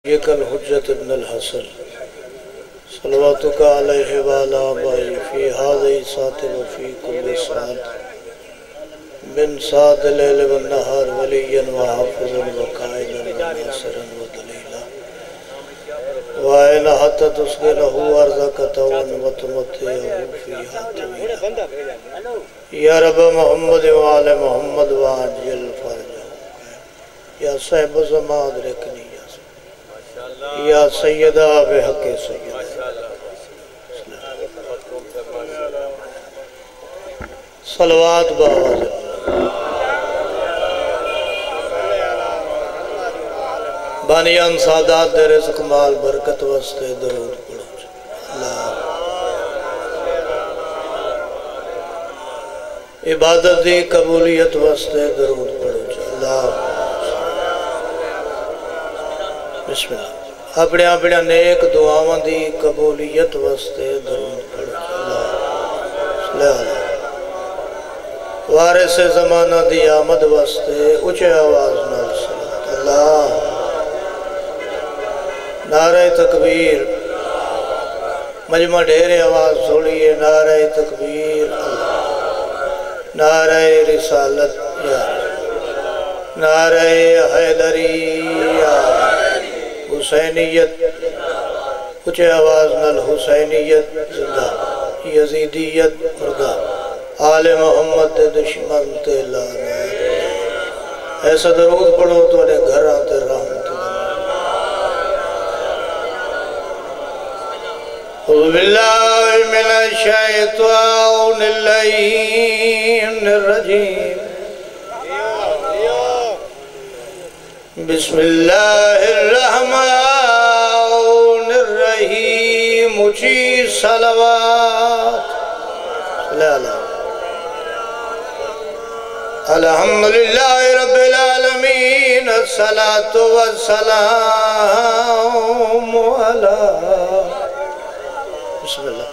کل حجت ابن الحسن صلواتک علیہ وعلا بائی فی حاضی ساتر وفی کل سات من سات لیل والنہار ولیا وحافظا وقائدا وناصرا ودلیلا وائن حتی تسکنہو ارزکتاً وتمتعہو فیہا طویلا یا رب محمد وعال محمد وعجل فرجہ یا صاحب زمان رکنی یا سیدہ بحق سیدہ صلوات باواز بانیان سادات دے رزق مال برکت واسطے درود پڑھو اللہ عبادت دی قبولیت واسطے درود پڑھو اللہ بسم اللہ اپنے اپنے نیک دعاواں دی قبولیت واسطے درود پڑھو اللہ وارث زمانہ دی آمد واسطے اچھے آواز نال صلوات اللہ نعرہ تکبیر مجمع ڈھیر آواز سوڑیے نعرہ تکبیر اللہ نعرہ رسالت یا نعرہ حیدری یا حسینیت اچھے آواز نال حسینیت زندہ یزیدیت مردہ آل محمد دشمن تے لانا ایسا درود پڑھو تو انہیں گھر آتے رحمت اعوذ باللہ من الشیطان اللعین الرجیم بسم اللہ الرحمن الرحیم اچھی صلوات الحمدللہ رب العالمین الصلاة والسلام علی بسم اللہ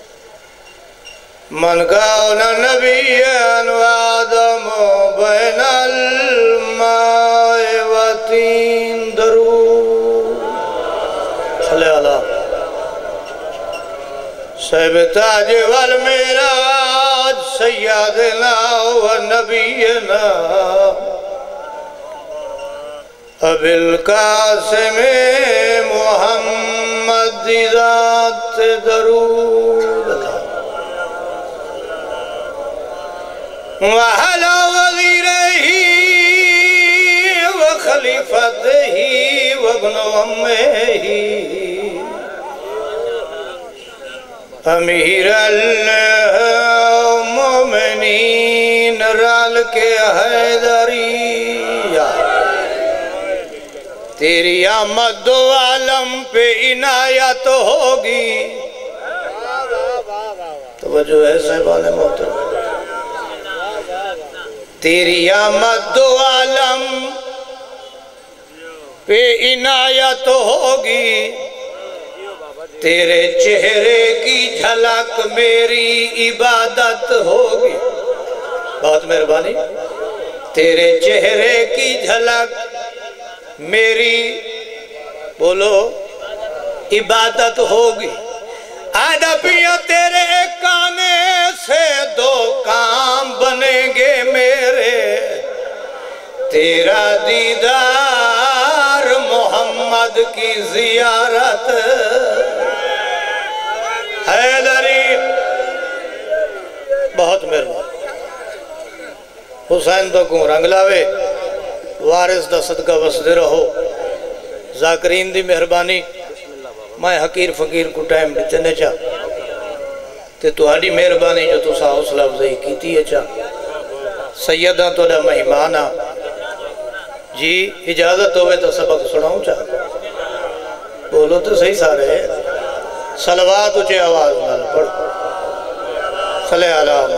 من کان نبیاً وآدم بین الماء وطین درود صلی اللہ صاحب تاج والمیراج سیدنا و نبینا ابی القاسم محمد ذات درود وعلى وزيره وخليفته وابن أمه امیر المومنین رال کے حیدری تیری آمد دو عالم پہ عنایت ہوگی توجہ ہے صاحبان محترم تیری آمد دو عالم پہ عنایت ہوگی تیرے چہرے کی جھلک میری عبادت ہوگی بہت مہربانی تیرے چہرے کی جھلک میری بولو عبادت ہوگی آدھپیاں تیرے کانے سے دو کام بنیں گے میرے تیرا دیدار محمد کی زیارت حیدری بہت مہربان حسین تو کوں رنگ لاوے وارث دا صدقہ وسدے رہو ذاکرین دی مہربانی میں حقیر فقیر کو ٹائم دیتے چاہ تے تہاڈی مہربانی جو تو سا حوصلہ افزائی کیتی ہے چاہ سیدہ تو دا مہمانہ جی اجازت ہوئے تو سبق سناؤں چاہ بولو تو صحیح سارے صلوات اچھے آواز نال پڑھو صلی اللہ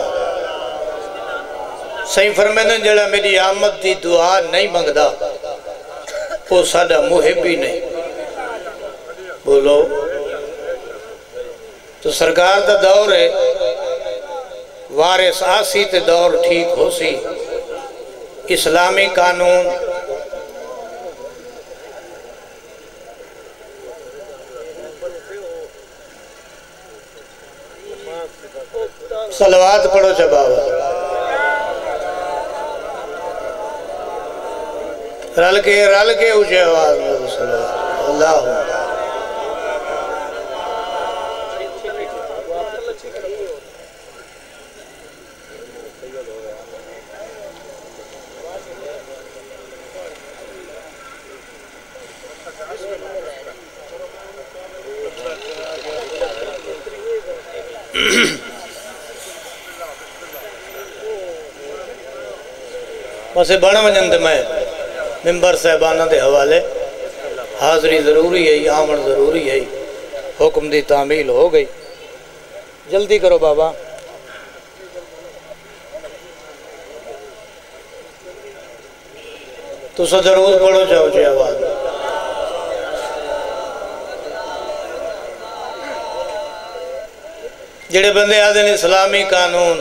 صحیح فرمیدن جڑا میری آمد دی دعا نہیں مانگدا وہ سادہ محب ہی نہیں بولو تو سرکار دا دور ہے وارث آسی تے دور ٹھیک ہو سی اسلامی قانون صلوات پڑھو چا بابا رل کے اونچے آواز میں صلوات اللہ بس بڑھ وجند میں ممبر صاحبانہ دے حوالے حاضری ضروری ہے آمن ضروری ہے حکم دی تعمیل ہو گئی جلدی کرو بابا تو سو درود پڑھو جاؤ جی آواز جڑے بندے آدھے اسلامی قانون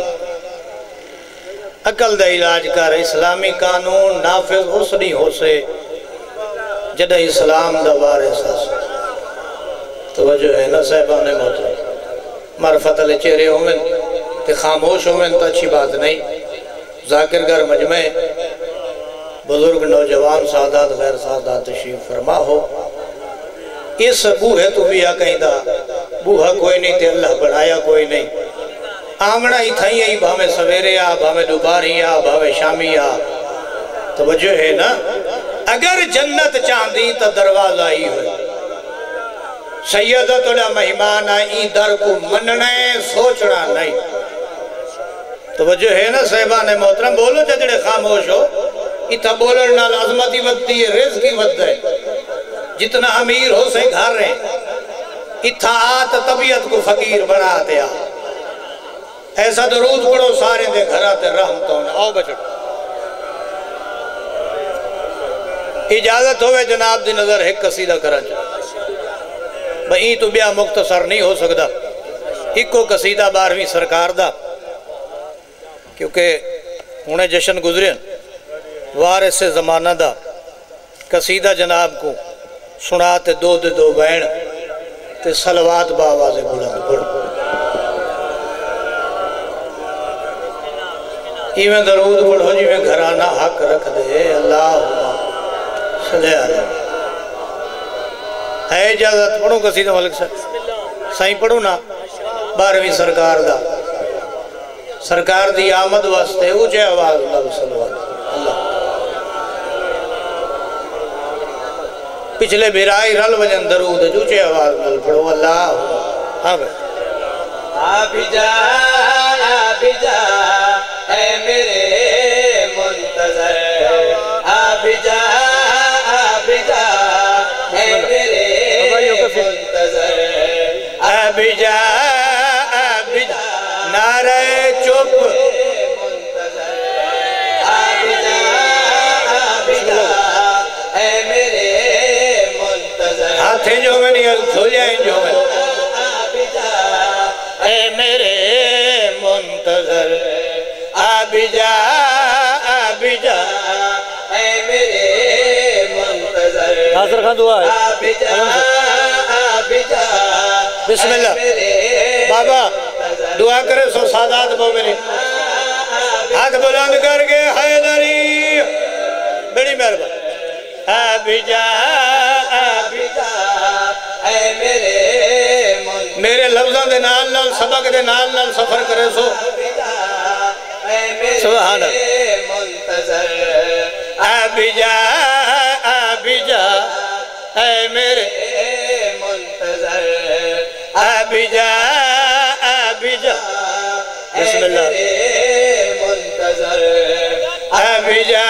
عقل دا علاج کر اسلامی قانون نافذ اس نہیں ہو سے جدہ اسلام دا وارث ہے توجہ ہے نا صاحبان محترم معرفت علی چہرے ہومن تے خاموش ہومن تو اچھی بات نہیں ذاکر گر مجمع بزرگ نوجوان سعادات غیر سعادات تشریف فرما ہو اس بوہے تو بھی کہیں دا بوہا کوئی نہیں تے اللہ بڑھایا کوئی نہیں آمنا ہی تھا ہی بھامے سویرے آ بھامے دوباری آ بھامے شامی آ توجہ ہے نا اگر جنت چاندی تا دروازہ ہی ہوئی سیدت اللہ مہمان آئی در کو مننے سوچنا نہیں توجہ ہے نا صاحبان محترم بولو جڑے خاموش ہو اتھا بولن نال عظمتی ودتی ہے رزقی ود ہے جتنا امیر ہو سے گھر رہے اتھا آت طبیعت کو فقیر بنا دیا ایسا درود پڑھو سارے دے گھرات رحمتوں نے آؤ بچڑ اجازت ہوئے جناب دی نظر ایک قصیدہ کرا چاہا بھئی تو بیا مختصر نہیں ہو سکتا ایک کو قصیدہ 12ویں سرکار دا کیونکہ انہیں جشن گزرین وارث سے زمانہ دا قصیدہ جناب کو سناتے دو دے دو بین تے صلوات باواز بلند پڑھ ایویں درود پڑھو جی میں گھرانہ حق رکھ دے اللہم صلی اللہ ہے اجازت پڑھو قصیدہ ملک صاحب سائیں پڑھو نا 12ویں سرکار دا سرکار دی آمد واسطے اوچے آواز اللہ صلوات اللہ پچھلے بیرائی رل وجن درود اوچے آواز اللہ پڑھو اللہ ہاں بھائی آبی جا اے میرے منتظر آبی جا اے میرے منتظر آبی جا نعرہ چپ آبی جا اے میرے منتظر ہاتھیں جو میں نہیں کھولیاں جو میں آبی جا اے میرے منتظر آبی جا اے میرے منتظر ناصر خان دعا ہے آبی جا بسم اللہ بابا دعا کرے سو سادات مومنی ہاتھ بلند کر کے حیدری بڑی مہربان آبی جا اے میرے لفظوں دے نال نال سبق دے نال نال سفر کرے سو سبحان منتظر آبی جا اے میرے منتظر آبی جا بسم اللہ منتظر آبی جا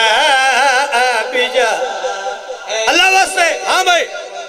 اللہ واسطے ہاں بھائی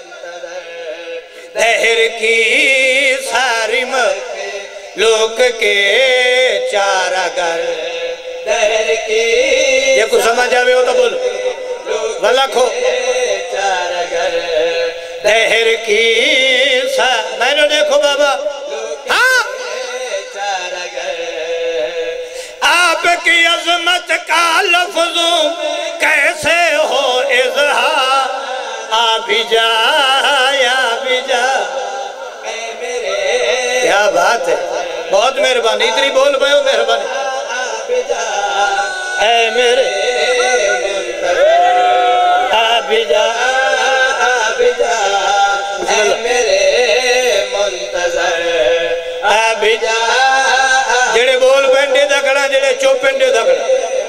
دہر کی ساری لوگ کے چارہ گر دہر کی یہ کچھ سمجھ آوے ہو تو بول والا کھو چارہ گر دہر کی میں نے دیکھو بابا ہاں چارہ گر آپ کی عظمت کا لفظوں کیسے ہو اظہار آبی جا بات ہے بہت مہربانی اتنی بول پائے ہو مہربانی اے میرے آبجا آبجا اے میرے منتظر آبجا جڑے بول پینڈے دکھڑا جڑے چوپ پینڈے دکھڑا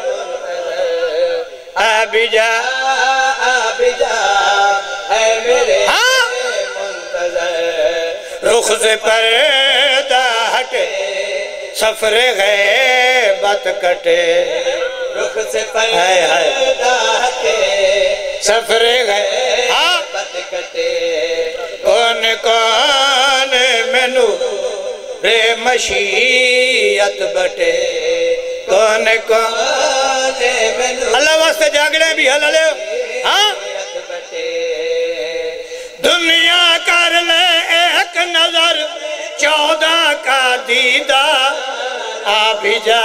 آبجا آبجا اے میرے منتظر رخ سے پردہ ہٹے سفر غیبت کٹے رخ سے پردہ ہٹے سفر غیبت کٹے کون کون مینو رے مشیت بٹے کون کون مینو اللہ واسطے جاگڑے بھی حل لے دنیا کر لے ایک نظر 14 کا دیدہ آبی جا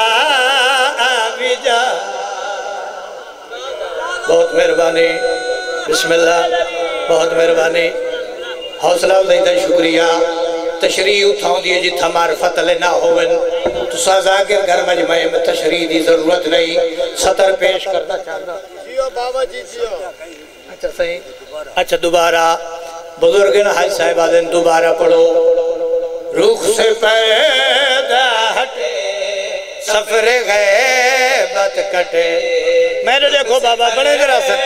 بہت مہربانی بسم اللہ بہت مہربانی حوصلہ افزائی شکریہ تشریح اٹھاؤں دیئے جتھا معرفت لینا ہوئن تو سازا کے گھر مجمع میں تشریح دی ضرورت نہیں سطر پیش کرنا چاہتا جیو بابا جی جیو اچھا صحیح اچھا دوبارہ بزرگن حج صاحب آدھن دوبارہ پڑھو رخ سے پیدا ہٹے سفر غیبت کٹے میں نے دیکھو بابا بڑے ذرا سے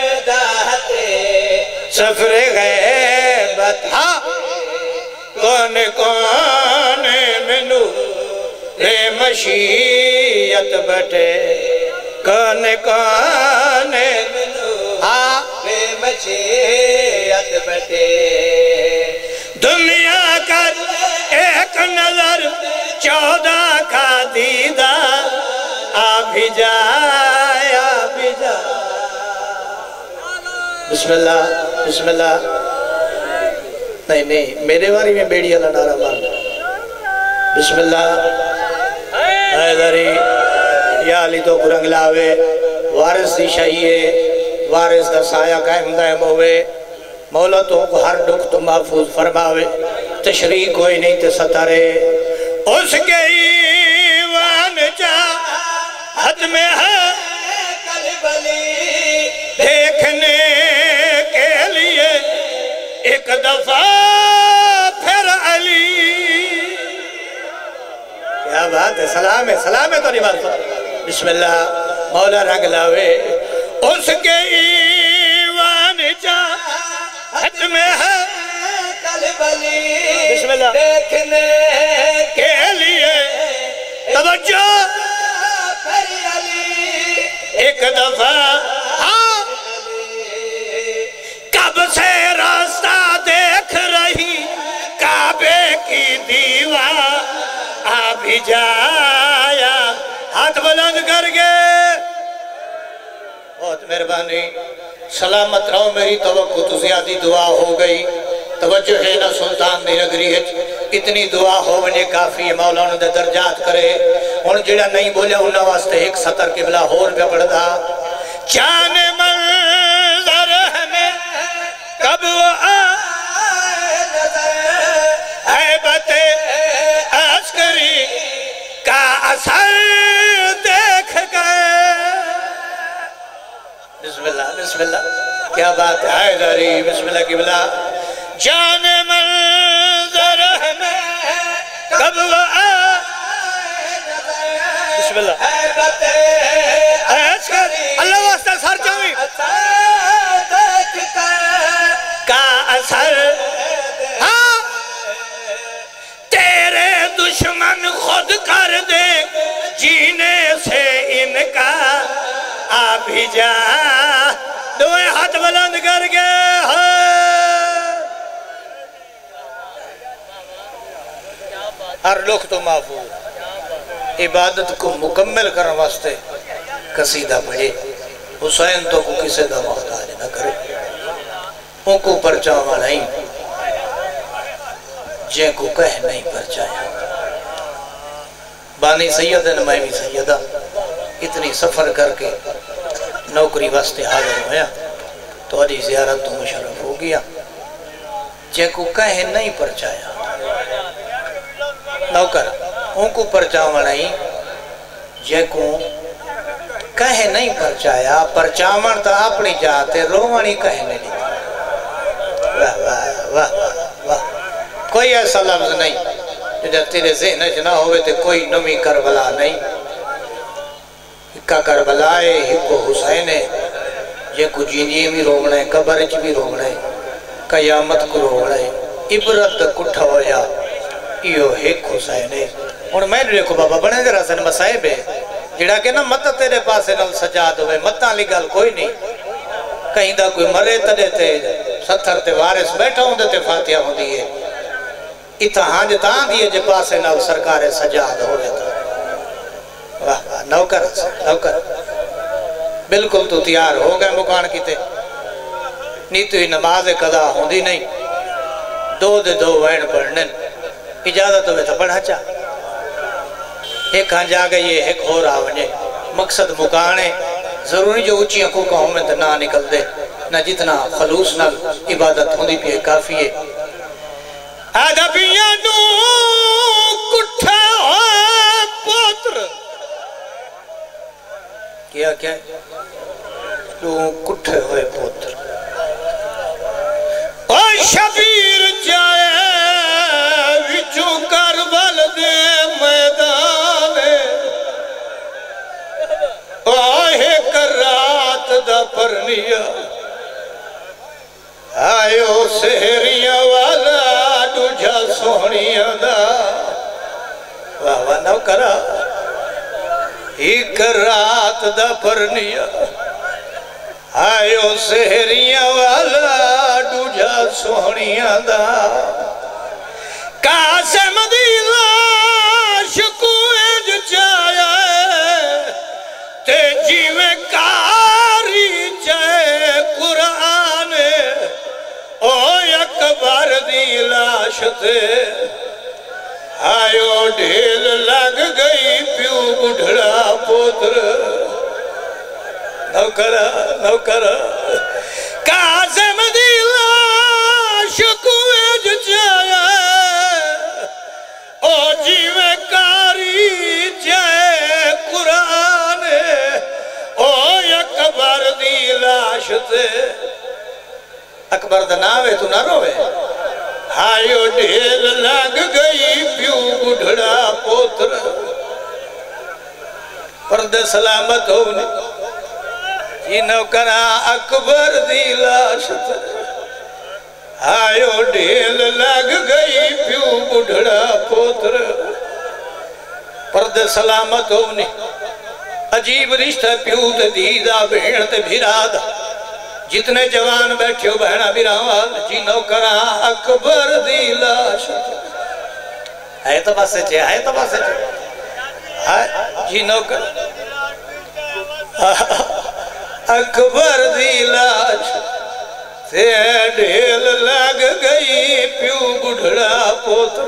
سفر غیبت ہاں کون کون منو رے مشیت بٹے کون کون منو ہاں رے مشیت بٹے دنیا کا ایک نظر 14 کا دیدہ آبھی جا بسم اللہ بسم اللہ نہیں میرے باری میں بیڑی اللہ نعرہ مارنا بسم اللہ حیدری یا علی تو قرنگ لاوے وارث دی شہیے وارث دا سایہ قائم دائم ہوئے مولا تو کو ہر دکھ تو محفوظ فرماوے تشریح کوئی نہیں تے ستارے اس کے ایوان چاہت میں ہے کلبلی دیکھنے کے لیے ایک دفعہ پھر علی کیا بات ہے سلام ہے تو نہیں بات بسم اللہ مولا رنگ لاوے اس کے ایوان چاہت میں ہے کلبلی بسم اللہ دیکھنے کے لیے توجہ پھر علی ایک دفعہ کب سے راستہ دیکھ رہی کعبے کی دیوار آبھی جایا ہاتھ بلند کر گئے بہت مہربانی سلامت رہو میری توقع تو زیادی دعا ہو گئی توجہ ہے نا سلطان دی نگری ہے اتنی دعا ہو مجھے کافی ہے مولا انہوں نے درجات کرے ان جڑا نہیں بولے انہوں واسطے ایک سطر قبلہ ہور پہ پڑھ دا چاند منظر ہمیں کب وہ آئے نظر حیبت عسکری کا اثر دیکھ گئے بسم اللہ کیا بات ہے حیدری بسم اللہ قبلہ جان منظر ہمیں کب وہ آئے بسم اللہ حیبت عسکری اللہ واسطہ سر چاہویں کا اثر ہاں تیرے دشمن خود کر دے جینے سے ان کا آبھی جا دوئے ہاتھ بلند کر گئے ہر لوگ تو محفوظ عبادت کو مکمل کرنے واسطے قصیدہ پڑھے حسین تو کو کسے دا محتاج نہ کرے ان کو پرچاوا نہیں جن کو کہہ نہیں پرچایا بانی سید نمائمی سیدہ اتنی سفر کر کے نوکری واسطے حاضر ہویا تو علی زیارت تو مشرف ہو گیا جن کو کہہ نہیں پرچایا نوکر ان کو پرچاون آئی جے کو کہیں نہیں پرچایا پرچاون تا اپنی جاتے روانی کہیں نہیں واہ واہ واہ واہ کوئی ایسا لفظ نہیں جب تیرے ذہن نہ ہوئے تو کوئی نمی کربلا نہیں ہکا کربلائے ہکو حسین جے کو جینی بھی رومنے قبرچ بھی رومنے قیامت کو رومنے عبرت کٹھا ہویا ایو ہک حسین اور میں دیکھو بابا بنے ذرا سن مسائب ہے جڑا کہ نا مت تیرے پاسے نل سجاد ہوئے متاں لگل کوئی نہیں کہیں دا کوئی مرے تڑے تے ستھر تے وارث بیٹھا ہوں دے تے فاتحہ ہوں دیئے اتھا ہانج تاں دیئے جے پاسے نل سرکار سجاد ہوئے تھا واہ واہ نوکر نوکر بالکل تو تیار ہو گئے مکان کی تے نیتو ہی نماز قضا ہوں دی نہیں دو دے دو وین پڑھنے اجازت ہوئے تھا پڑھا چاہ ایک ہاں جا گئی ایک ہو رہا ونجے مقصد مکانے ضروری جو اچھی کو کہوں میں تو نہ نکل دے نہ جتنا خلوص نہ عبادت ہوندی پہ کافی ہے ادبیاں نو کٹھا پوتر کیا کیا تو کٹھے ہوئے پوتر اور شبیر جائے وچو کربل دے میدان آہے کرات دا پرنیا آئیو سہریاں والا دوجہ سونیاں دا واہ واہ نو کرا ہی کرات دا پرنیا آئیو سہریاں والا دوجہ سونیاں دا قاسم دی لاش کو اج چایا تے جیوے کاری جائے قرآن او اکبر دی لاش تے آئیو ڈھیل لگ گئی پیو بڑھڑا پوتر نوکرہ نوکرہ قاسم دی لاش کو اج چایا او جیوے کاری جائے قرآن او اکبر دی لاش تے اکبر دا ناوے تو نہ روے ہائیو ڈھیل لگ گئی پیو بڑھڑا پوتر پرد سلامت ہونے جی نوکرہ اکبر دی لاش تے آئیو ڈھیل لگ گئی پیو بڑھڑا پوتر پرد سلامت ہونی عجیب رشتہ پیو تے دیدہ بہن تے بھیراد جتنے جوان بیٹھے ہو بہنہ بھیراوال جی نوکرہ اکبر دی لاش ہے تو بس چے ہے تو بس چے جی نوکرہ اکبر دی لاش تے ڈھیل لگ گئی پیو بڑھڑا پوتر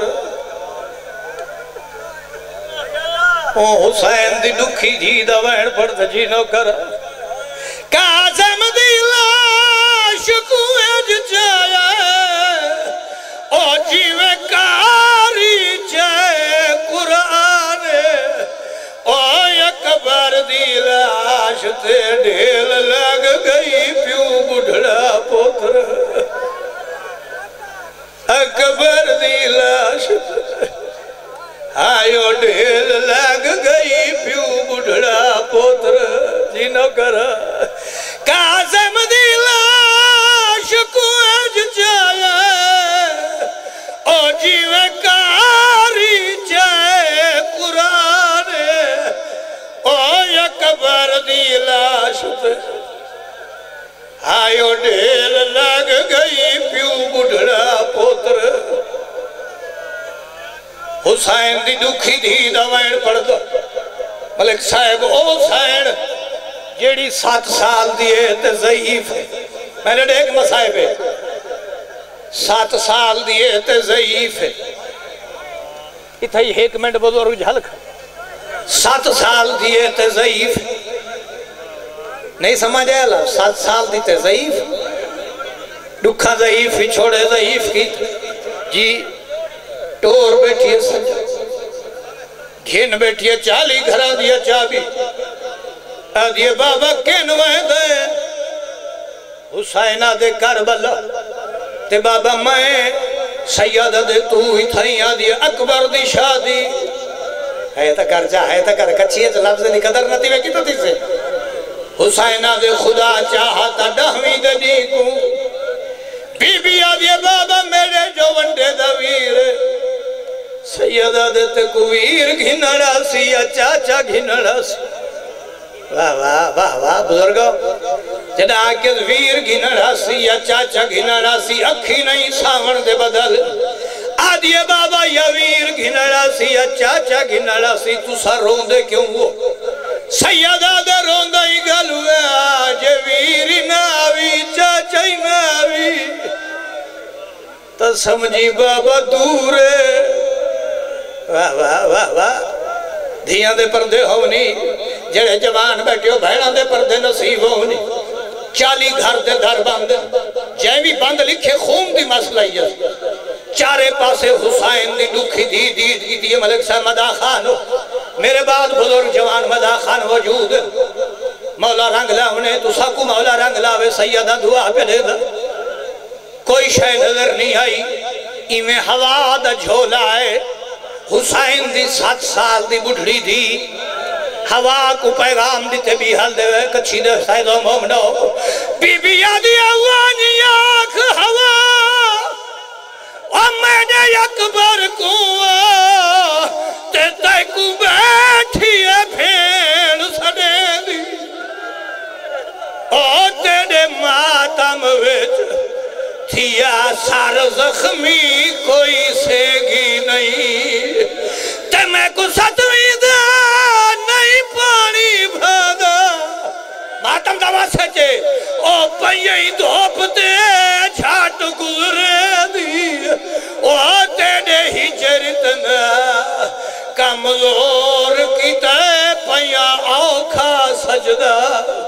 او حسین دی دکھی جی دا وین پڑتا جی نوکر قاسم دی لاش کو اج چایا او جیوے کاری جائے قرآن او اکبر دی لاش تے ڈھیل لگ گئی پیو بڑھڑا پوتر اکبر دی لاش آئیو ڈھیل لگ گئی پیو بڑھڑا پوتر جی نوکر قاسم دی لاش کو اج چایا او جیوے کاری جائے قرآن او اکبر دی لاش تے آئیو ڈھیل لگ گئی پیو بڑھڑا پوتر حسین دی دکھی دی دوائن پڑھ دو ملک صاحب او حسین جیڑی 7 سال دیئے تے ضعیف ہے میں نے ایک مسائب ہے 7 سال دیئے تے ضعیف ہے اتھا ہی ایک منٹ بزرگ جھلک 7 سال دیئے تے ضعیف ہے نہیں سمجھ آیا اللہ 7 سال دیتے ضعیف دکھا ضعیف ہی چھوڑے ضعیف کی جی ٹور بیٹھی ہے سجا گھن بیٹھیے 40 گھرا دیا چابی آدھیے بابا کین وے دے حسینہ دے کربلا تے بابا میں سیدہ دے تو ہی تھائیں آدھیے اکبر دی شادی ہے تا کر جا ہے تا کر کچھیے تو لفظ دی قدر نتی میں کی تو تھی سے حسینہ دے خدا چاہتا 10ویں دے دیکھوں بی بی آدھیے بابا میرے جو ونڈے دا ویر سیدہ دے تے کو ویر گھنڑا سی یا چاچا گھنڑا سی واہ واہ واہ واہ بزرگو جدا آکے ویر گھنڑا سی یا چاچا گھنڑا سی اکھی نہیں ساون دے بدل آدھیے بابا یا ویر گھنڑا سی یا چاچا گھنڑا سی تو سا روندے کیوں وہ سیدہ دے روندہ ہی گلوے آج ویری ناوی چاچا ہی ناوی تا سمجھی بابا دورے واہ واہ واہ واہ دھیاں دے پردے ہونی جڑے جوان بیٹھے ہو بھیڑاں دے پردے نصیب ہونی 40 گھر دے در بند جیوی بند لکھے خون دی مسئلہ ہے چارے پاسے حسین دی دکھی دی دی ملک صاحب مدہ خان میرے بعد بزرگ جوان مدہ خان وجود مولا رنگ لاؤنے تو ساکو مولا رنگ لاوے سیدہ دعا پہ دے دا کوئی شے نظر نہیں آئی ایمیں ہوا دا جھولا ہے حسین دی 7 سال دی بڑھڑی دی ہوا کو پیغام دیتے بھی حل دے کچھی دے سائدہ مومنو بی بی آدھی اوانی آنکھ ہوا اور میں نے اکبر کو تے تے کو بیٹھی ہے پھیڑ سڑے دی اور تیرے ماتم ویچ تھیا سار زخمی کوئی سیگی نہیں تے میں کو ستویں دا نہیں پانی بھادا ماتم دوا سچے او پہیئی دھوپ تے جھاٹ گزرے دی او تیرے ہی جرتنا کمزور کی تے پہیا آوکھا سجدہ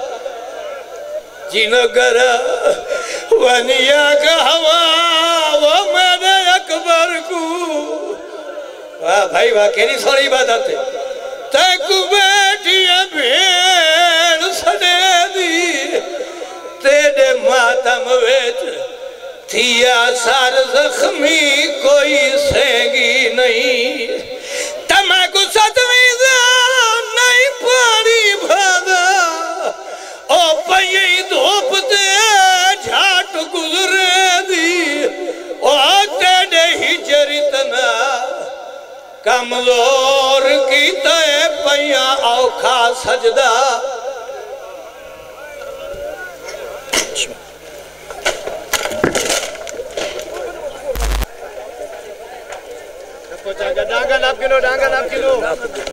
جنگر ونیا کا ہوا وہ میں نے اکبر کو واہ بھائی واہ کینی سوری بات آتے تے کو بیٹھی بھیڑ سڑے دی تیرے ماتم ویچ تھیا سار زخمی کوئی سینگی نہیں تمہیں کو ستویں دان نہیں پانی بھادا او پہیئی دھوپ تے جھاٹ گزرے دی او تیرے ہی جرتنا کمزور کی تے پہیا اوکھا سجدہ ڈانگا ناپ کلو